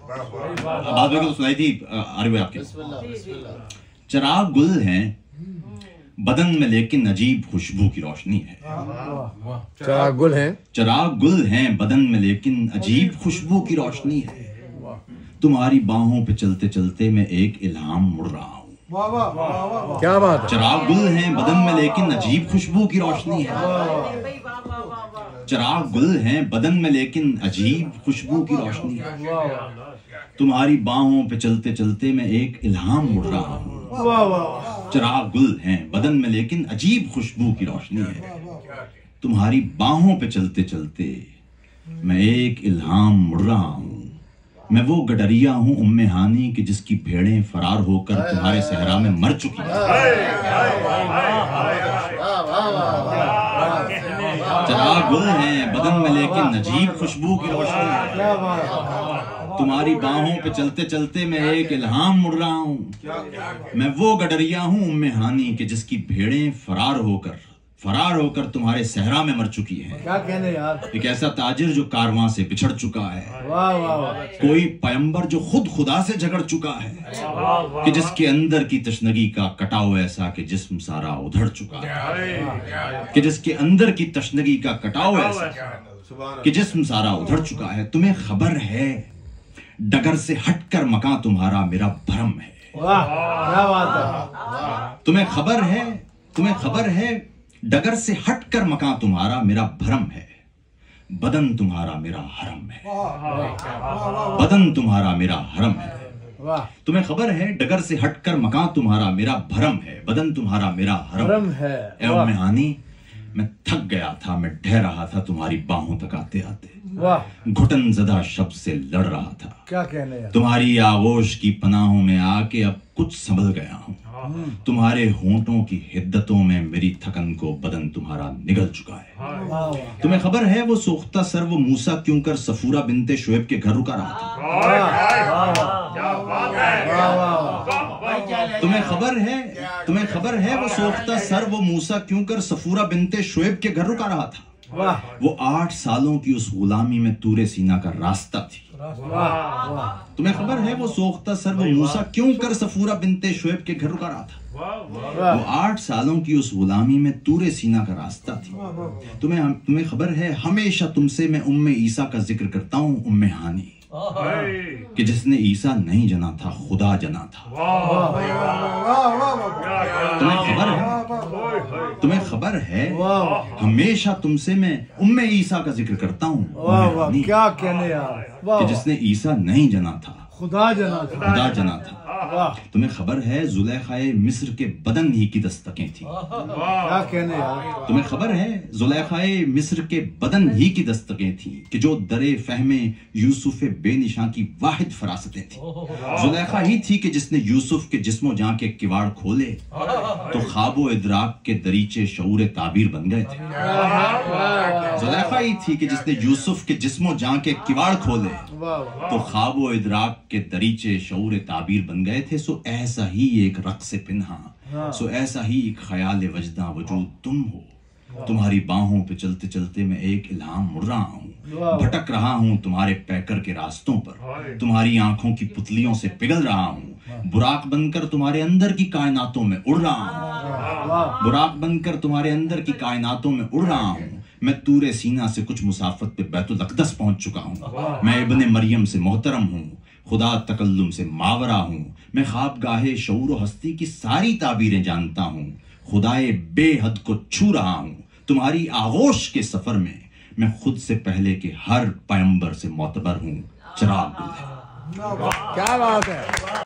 बात तो सुनाई थी अरबी आपके। चिराग गुल हैं बदन में लेकिन अजीब खुशबू की रोशनी है। चिराग गुल हैं, चिराग गुल हैं बदन में लेकिन अजीब खुशबू की रोशनी है। तुम्हारी बाहों पे चलते चलते मैं एक इल्हाम मुड़ रहा हूँ। क्या बात है। चिराग गुल हैं बदन में लेकिन अजीब खुशबू की रोशनी है। चिराग गुल हैं बदन में लेकिन अजीब खुशबू की रोशनी है। तुम्हारी बाहों पे चलते चलते मैं एक इल्हाम मुड़ रहा हूँ। चिराग गुल हैं बदन में लेकिन अजीब खुशबू की रोशनी है। तुम्हारी बाहों पे चलते चलते मैं एक इल्हाम मुड़ रहा हूँ। मैं वो गडरिया हूँ उम्मे हानी कि जिसकी भेड़ें फरार होकर तुम्हारे सहरा में मर चुकी हैं। चिराग गुल हैं बदन में लेकिन अजीब खुशबू की रोशनी है। तुम्हारी बाहों पे चलते चलते मैं एक इल्हाम मुड़ रहा हूँ। मैं वो गडरिया हूँ उम्मे हानी कि जिसकी भेड़ें फरार होकर तुम्हारे सहरा में मर चुकी हैं। क्या कहने यार। एक ऐसा ताजिर जो कारवां से बिछड़ चुका है। वाह वाह। कोई पैगंबर जो खुद खुदा से झगड़ चुका है कि जिसके अंदर की तशनगी का कटाव ऐसा कि जिस्म सारा उधड़ चुका है। कि जिसके अंदर की तशनगी का कटाव ऐसा कि जिस्म सारा उधड़ चुका है। तुम्हें खबर है डगर से हटकर मकान तुम्हारा मेरा भरम है। वाह क्या बात है। तुम्हें खबर है डगर से हटकर मकान तुम्हारा मेरा भरम है। बदन तुम्हारा मेरा हरम है। बदन तुम्हारा मेरा हरम है। तुम्हें खबर है डगर से हटकर मकान तुम्हारा मेरा भरम है। बदन तुम्हारा मेरा हरम है। ए उम्मे हानी मैं थक गया था, मैं ढह रहा था तुम्हारी बाहों तक आते आते। घुटन ज़दा शब्द से लड़ रहा था। क्या कहने यार। तुम्हारी आगोश की पनाहों में आके अब कुछ संभल गया हूँ। तुम्हारे होंठों की हिद्दतों में मेरी थकन को बदन तुम्हारा निगल चुका है। तुम्हें खबर है वो सोख्ता सर वो मूसा क्यों कर सफूरा बिनते शुएब के घर रुका रहा था। तुम्हें खबर है वो सोख्ता सर वो मूसा क्यों कर सफूरा बिनते शुएब के घर रुका रहा था। वो 8 सालों की उस गुलामी में तूरे सीना का रास्ता थी। तुम्हें खबर है वो सोख्ता सर वो मूसा क्यों कर सफूरा बिनते शुएब के घर रुका रहा था। वो 8 सालों की उस गुलामी में तूरे सीना का रास्ता थी। तुम्हें खबर है हमेशा तुमसे मैं उम्मे ईसा का जिक्र करता हूँ उम्मे हानी कि जिसने ईसा नहीं जना था खुदा जना था। तुम्हें खबर है हमेशा तुमसे मैं उम्मे ईसा का जिक्र करता हूँ। क्या कहने यार। कि जिसने ईसा नहीं जना था खुदा जना था। तुम्हें खबर है जुलेखाए मिस्र के बदन ही की दस्तकें थी। क्या कहने यार। तुम्हें खबर है जुलेखाए मिस्र के बदन ही की दस्तकें थी कि जो दरे फहमे यूसुफ बेनिशां की वाहिद फरासतें थी। जुलेखा ही थी कि जिसने यूसुफ के जिस्मो जां के किवाड़ खोले तो ख्वाबो इदराक के दरीचे शऊर ताबीर बन गए थे। जुलेखा ही थी कि जिसने यूसुफ के जिस्मो जां के किवाड़ खोले तो ख्वाबो इदराक के दरीचे शऊर ताबीर बन गए थे। सो ऐसा ही एक रक़्स पिन्हा, सो ऐसा ही एक ख्याल वजदा वजूद तुम हो। तुम्हारी बाहों पे चलते चलते मैं एक इल्हाम मुड़ रहा हूँ। भटक रहा हूँ तुम्हारे पैकर के रास्तों पर। तुम्हारी आंखों की पुतलियों से पिघल रहा हूँ। बुराक बनकर तुम्हारे अंदर की कायनातों में उड़ रहा हूँ। बुराक बनकर तुम्हारे अंदर की कायनातों में उड़ रहा हूँ। मैं तूरे सीना से कुछ मुसाफत पे बैतुल अक़दस पहुंच चुका हूँ। मैं इब्ने मरियम से मोहतरम हूँ, खुदा तकल्लुम से मावरा हूँ। मैं ख्वाबगाहे शऊर व हस्ती की सारी ताबीरें जानता हूँ। खुदाए बेहद को छू रहा हूँ। तुम्हारी आगोश के सफर में मैं खुद से पहले के हर पैगंबर से मोतबर हूँ। चिराग गुल है। क्या बात है।